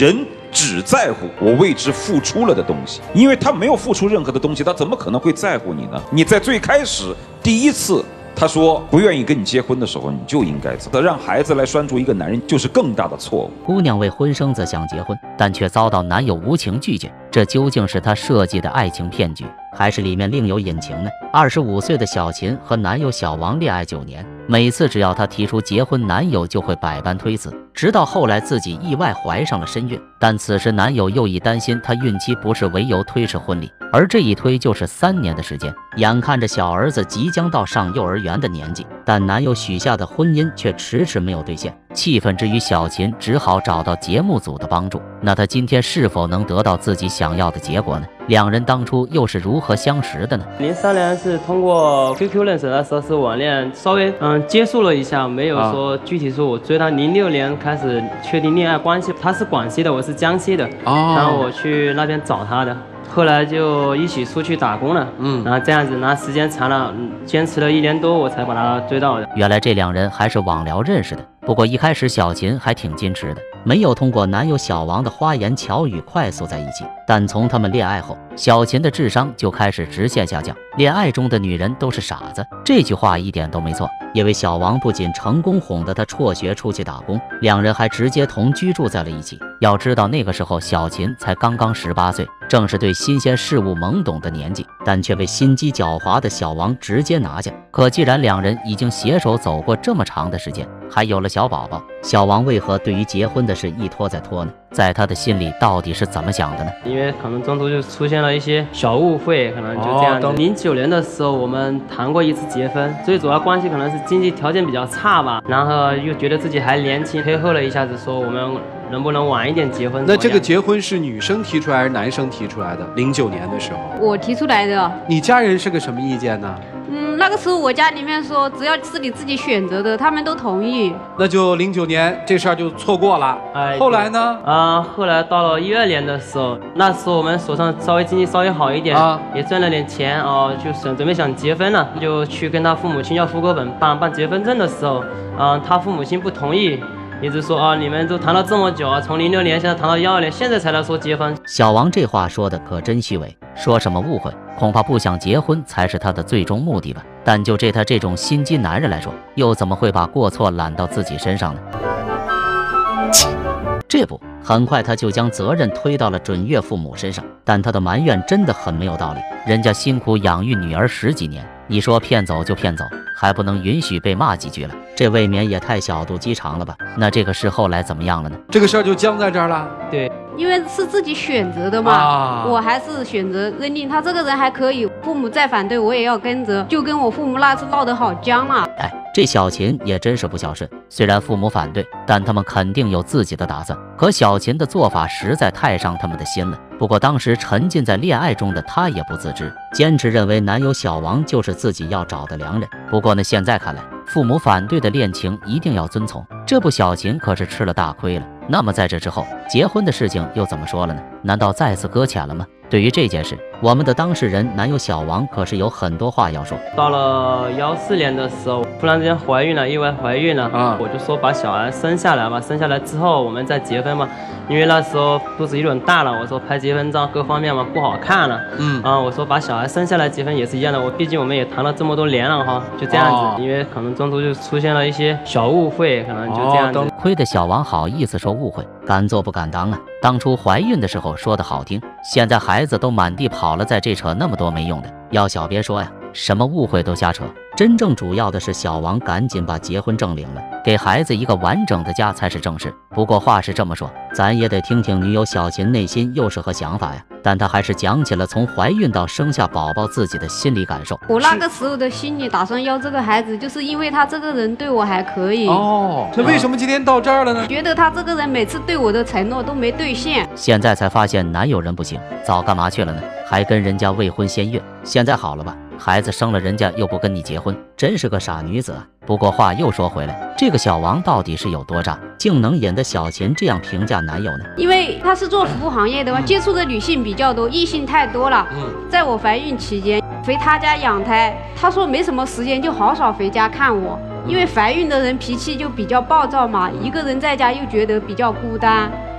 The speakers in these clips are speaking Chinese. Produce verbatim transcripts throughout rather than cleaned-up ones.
人只在乎我为之付出了的东西，因为他没有付出任何的东西，他怎么可能会在乎你呢？你在最开始第一次他说不愿意跟你结婚的时候，你就应该走。让孩子来拴住一个男人，就是更大的错误。 姑娘为婚生子想结婚，但却遭到男友无情拒绝，这究竟是她设计的爱情骗局，还是里面另有隐情呢？二十五岁的小琴和男友小王恋爱九年，每次只要她提出结婚，男友就会百般推辞，直到后来自己意外怀上了身孕，但此时男友又以担心她孕期不适为由推迟婚礼，而这一推就是三年的时间。眼看着小儿子即将到上幼儿园的年纪，但男友许下的婚姻却迟迟没有兑现。气愤之余，小琴只好找到节目组的帮助。那她今天是否能得到自己想要的结果呢？两人当初又是如何相识的呢？ 零三年是通过 Q Q 认识，那时候是网恋，稍微嗯接触了一下，没有说具体说我追他。零六年开始确定恋爱关系，他是广西的，我是江西的，哦、然后我去那边找他的。后来就一起出去打工了，嗯，然后这样子，拿时间长了，坚持了一年多，我才把他追到的。 原来这两人还是网聊认识的，不过一开始小琴还挺矜持的，没有通过男友小王的花言巧语快速在一起。但从他们恋爱后，小琴的智商就开始直线下降。恋爱中的女人都是傻子，这句话一点都没错，因为小王不仅成功哄得她辍学出去打工，两人还直接同居住在了一起。要知道那个时候小琴才刚刚十八岁，正是对新鲜事物懵懂的年纪，但却被心机狡猾的小王直接拿下。可既然两人已经携手走过这么长的时间，还有了小宝宝，小王为何对于结婚的事一拖再拖呢？在他的心里到底是怎么想的呢？ 因为可能中途就出现了一些小误会，可能就这样子。零九年的时候我们谈过一次结婚，最主要关系可能是经济条件比较差吧，然后又觉得自己还年轻，推后了一下子，说我们能不能晚一点结婚。 那这个结婚是女生提出来还是男生提出来的？零九年的时候我提出来的。 你家人是个什么意见呢？ 嗯，那个时候我家里面说，只要是你自己选择的，他们都同意。 那就零九年这事儿就错过了。哎，后来呢？ 啊，后来到了一二年的时候，那时候我们手上稍微经济稍微好一点，啊，也赚了点钱哦，就想准备想结婚了，就去跟他父母亲要户口本办办结婚证的时候，啊，他父母亲不同意。一直说啊，你们都谈了这么久啊，从零六年现在谈到一二年，现在才来说结婚。 小王这话说的可真虚伪，说什么误会，恐怕不想结婚才是他的最终目的吧。但就这他这种心机男人来说，又怎么会把过错揽到自己身上呢？这不，很快他就将责任推到了准岳父母身上。但他的埋怨真的很没有道理，人家辛苦养育女儿十几年，你说骗走就骗走，还不能允许被骂几句了，这未免也太小肚鸡肠了吧？那这个事后来怎么样了呢？ 这个事儿就僵在这儿了。 对， 因为是自己选择的嘛，啊，我还是选择认定他这个人还可以，父母再反对我也要跟着，就跟我父母那次闹得好僵了。 哎，这小琴也真是不孝顺，虽然父母反对，但他们肯定有自己的打算。可小琴的做法实在太伤他们的心了。不过当时沉浸在恋爱中的她也不自知，坚持认为男友小王就是自己要找的良人。不过呢，现在看来，父母反对的恋情一定要遵从，这不小琴可是吃了大亏了。那么在这之后，结婚的事情又怎么说了呢？难道再次搁浅了吗？对于这件事，我们的当事人男友小王可是有很多话要说。 到了幺四年的时候，突然之间怀孕了，意外怀孕了啊！我就说把小孩生下来吧，生下来之后我们再结婚嘛。因为那时候肚子有点大了，我说拍结婚照各方面嘛不好看了，嗯啊，我说把小孩生下来结婚也是一样的。我毕竟我们也谈了这么多年了哈，就这样子。哦，因为可能中途就出现了一些小误会，可能就这样子。哦， 亏得小王好意思说误会，敢做不敢当啊！当初怀孕的时候说的好听，现在孩子都满地跑了，在这扯那么多没用的。要小别说呀，什么误会都瞎扯。真正主要的是小王赶紧把结婚证领了，给孩子一个完整的家才是正事。不过话是这么说，咱也得听听女友小琴内心又是何想法呀。但她还是讲起了从怀孕到生下宝宝自己的心理感受。 我那个时候的心里打算要这个孩子，就是因为他这个人对我还可以。 哦，那为什么今天到这儿了呢？ 觉得他这个人每次对我的承诺都没兑现， 现在才发现男友人不行，早干嘛去了呢？还跟人家未婚先孕，现在好了吧？孩子生了，人家又不跟你结婚，真是个傻女子啊！不过话又说回来，这个小王到底是有多渣，竟能引得小琴这样评价男友呢？ 因为他是做服务行业的嘛，接触的女性比较多，异性太多了。嗯，在我怀孕期间回他家养胎，他说没什么时间，就好少回家看我。因为怀孕的人脾气就比较暴躁嘛，一个人在家又觉得比较孤单。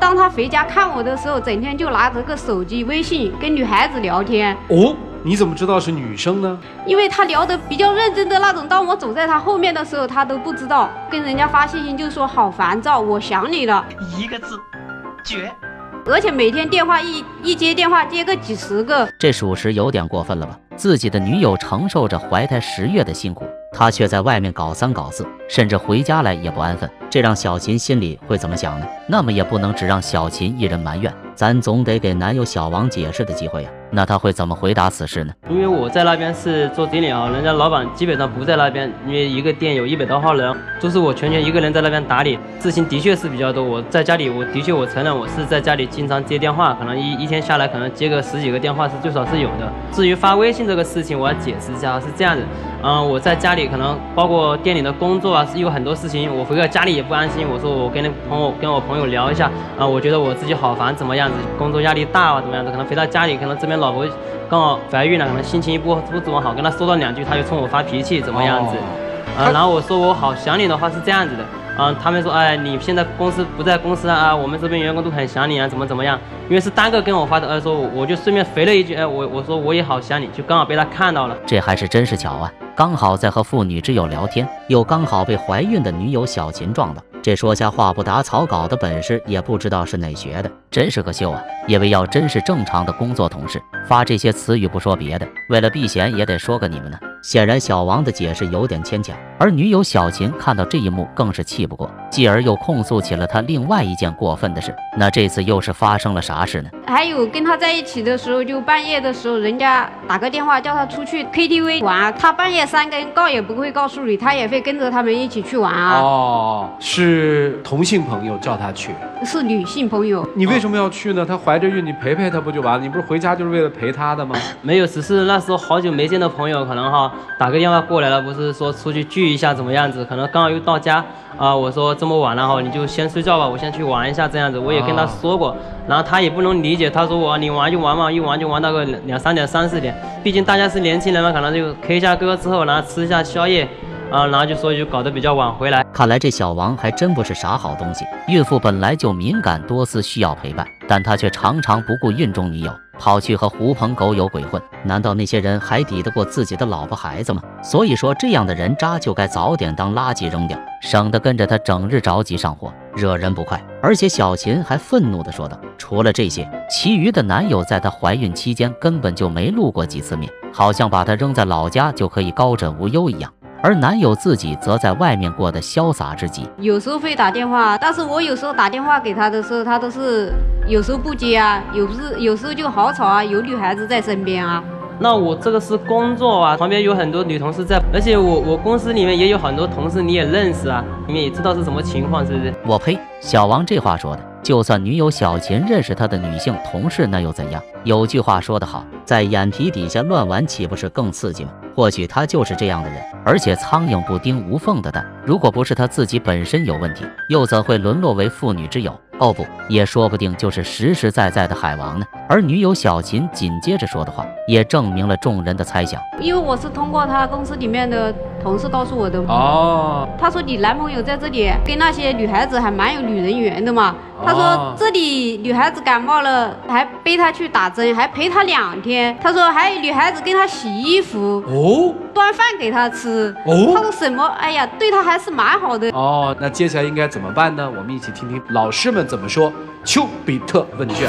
当他回家看我的时候，整天就拿着个手机微信跟女孩子聊天。 哦，你怎么知道是女生呢？ 因为他聊得比较认真的那种，当我走在他后面的时候，他都不知道。跟人家发信息就说好烦躁，我想你了， 一个字，绝。 而且每天电话一一接电话接个几十个， 这属实有点过分了吧？自己的女友承受着怀胎十月的辛苦，他却在外面搞三搞四，甚至回家来也不安分，这让小琴心里会怎么想呢？那么也不能只让小琴一人埋怨，咱总得给男友小王解释的机会呀。那他会怎么回答此事呢？ 因为我在那边是做经理啊，人家老板基本上不在那边，因为一个店有一百多号人，都是我全权一个人在那边打理，事情的确是比较多。我在家里，我的确我承认我是在家里经常接电话，可能一一天下来可能接个十几个电话是最少是有的。至于发微信这个事情，我要解释一下，是这样子，嗯，我在家里可能包括店里的工作啊，是有很多事情，我回到家里也不安心。我说我跟朋友跟我朋友聊一下，啊，我觉得我自己好烦，怎么样子，工作压力大啊，怎么样子，可能回到家里，可能这边老婆刚好怀孕了，可能心情不不怎么好，跟她说了两句，她就冲我发脾气，怎么样子？啊，然后我说我好想你的话是这样子的，嗯，他们说，哎，你现在公司不在公司啊，我们这边员工都很想你啊，怎么怎么样？因为是单个跟我发的，呃，说我就顺便回了一句，哎，我我说我也好想你，就刚好被他看到了。 这还是真是巧啊，刚好在和妇女之友聊天，又刚好被怀孕的女友小琴撞到。这说瞎话不打草稿的本事也不知道是哪学的，真是个秀啊！叶维要真是正常的工作同事，发这些词语不说别的，为了避嫌也得说个你们呢。显然小王的解释有点牵强，而女友小琴看到这一幕更是气不过，继而又控诉起了他另外一件过分的事。那这次又是发生了啥事呢？ 还有跟他在一起的时候，就半夜的时候，人家打个电话叫他出去 K T V 玩，他半夜三更告也不会告诉你，他也会跟着他们一起去玩啊。 哦，是同性朋友叫他去， 是女性朋友。 你为什么要去呢？她怀着孕，你陪陪她不就完了？你不是回家就是为了陪她的吗？ 没有，只是那时候好久没见的朋友，可能哈打个电话过来了，不是说出去聚一下怎么样子？可能刚好又到家啊、呃，我说这么晚了哈，你就先睡觉吧，我先去玩一下这样子。我也跟他说过，然后他也不能理解，他说我你玩就玩嘛，一玩就玩到个两三点、三四点。毕竟大家是年轻人嘛，可能就 K 一下歌之后，然后吃一下宵夜。啊，然后就所以就搞得比较晚回来。 看来这小王还真不是啥好东西。孕妇本来就敏感多思，需要陪伴，但他却常常不顾孕中女友，跑去和狐朋狗友鬼混。难道那些人还抵得过自己的老婆孩子吗？所以说，这样的人渣就该早点当垃圾扔掉，省得跟着他整日着急上火，惹人不快。而且小琴还愤怒地说道：“除了这些，其余的男友在她怀孕期间根本就没露过几次面，好像把她扔在老家就可以高枕无忧一样。”而男友自己则在外面过得潇洒之极， 有时候会打电话，但是我有时候打电话给他的时候，他都是有时候不接啊，有时有时候就好吵啊，有女孩子在身边啊。 那我这个是工作啊，旁边有很多女同事在，而且我我公司里面也有很多同事你也认识啊，你们也知道是什么情况，是不是？ 我呸！小王这话说的，就算女友小琴认识他的女性同事，那又怎样？有句话说得好，在眼皮底下乱玩，岂不是更刺激吗？或许他就是这样的人，而且苍蝇不叮无缝的蛋。如果不是他自己本身有问题，又怎会沦落为妇女之友？哦不，也说不定就是实实在在的海王呢。而女友小琴紧接着说的话，也证明了众人的猜想。 因为我是通过他公司里面的同事告诉我的。 哦， 他说你男朋友在这里跟那些女孩子还蛮有女人缘的嘛。他说这里女孩子感冒了，还背她去打针，还陪她两天。他说还有女孩子跟他洗衣服，哦，端饭给他吃。哦，他说什么？哎呀，对他还是蛮好的。 哦，那接下来应该怎么办呢？我们一起听听老师们怎么说。丘比特问卷。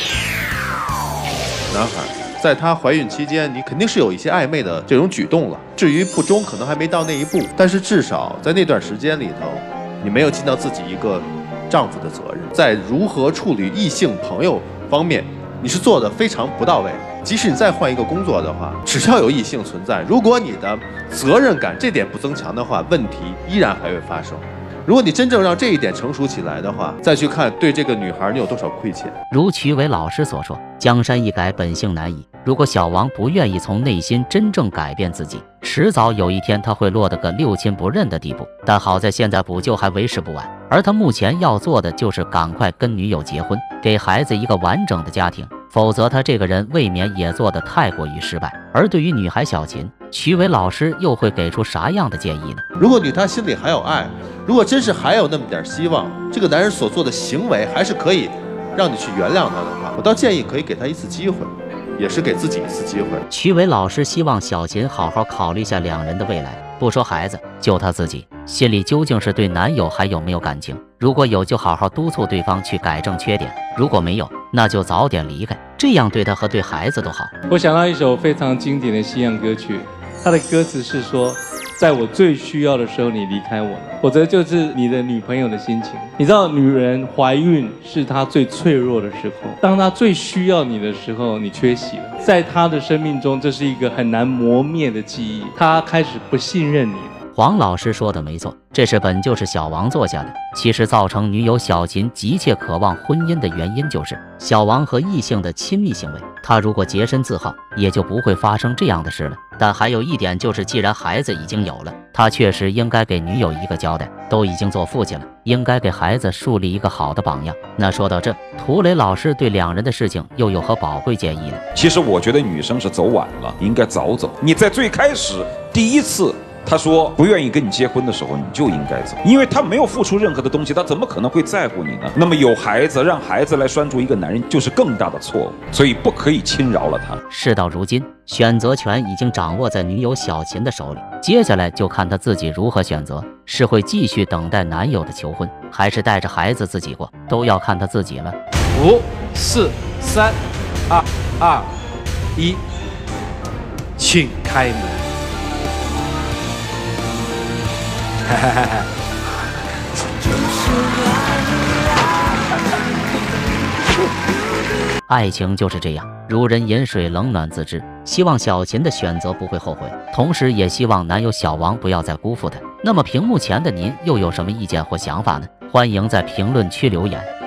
男孩，在她怀孕期间，你肯定是有一些暧昧的这种举动了。至于不忠，可能还没到那一步，但是至少在那段时间里头，你没有尽到自己一个丈夫的责任，在如何处理异性朋友方面，你是做的非常不到位。即使你再换一个工作的话，只要有异性存在，如果你的责任感这点不增强的话，问题依然还会发生。如果你真正让这一点成熟起来的话，再去看对这个女孩你有多少亏欠。 如曲伟老师所说，江山易改，本性难移。如果小王不愿意从内心真正改变自己，迟早有一天他会落得个六亲不认的地步。但好在现在补救还为时不晚，而他目前要做的就是赶快跟女友结婚，给孩子一个完整的家庭，否则他这个人未免也做得太过于失败。而对于女孩小琴，曲伟老师又会给出啥样的建议呢？ 如果女她心里还有爱，如果真是还有那么点希望，这个男人所做的行为还是可以让你去原谅他的话，我倒建议可以给他一次机会，也是给自己一次机会。 曲伟老师希望小琴好好考虑下两人的未来，不说孩子，就她自己心里究竟是对男友还有没有感情？如果有，就好好督促对方去改正缺点；如果没有，那就早点离开，这样对他和对孩子都好。 我想到一首非常经典的西洋歌曲，它的歌词是说，在我最需要的时候你离开我了，否则就是你的女朋友的心情。你知道，女人怀孕是她最脆弱的时候，当她最需要你的时候，你缺席了，在她的生命中，这是一个很难磨灭的记忆，她开始不信任你了。 黄老师说的没错，这是本就是小王做下的。其实造成女友小琴急切渴望婚姻的原因，就是小王和异性的亲密行为。他如果洁身自好，也就不会发生这样的事了。但还有一点就是，既然孩子已经有了，他确实应该给女友一个交代。都已经做父亲了，应该给孩子树立一个好的榜样。那说到这，涂磊老师对两人的事情又有何宝贵建议呢？ 其实我觉得女生是走晚了，应该早走。你在最开始第一次他说不愿意跟你结婚的时候，你就应该走，因为他没有付出任何的东西，他怎么可能会在乎你呢？那么有孩子，让孩子来拴住一个男人，就是更大的错误，所以不可以轻饶了他。 事到如今，选择权已经掌握在女友小琴的手里，接下来就看她自己如何选择，是会继续等待男友的求婚，还是带着孩子自己过，都要看她自己了。 五、四、三、二、二、一，请开门。 爱情就是这样，如人饮水，冷暖自知。希望小琴的选择不会后悔，同时也希望男友小王不要再辜负她。那么屏幕前的您又有什么意见或想法呢？欢迎在评论区留言。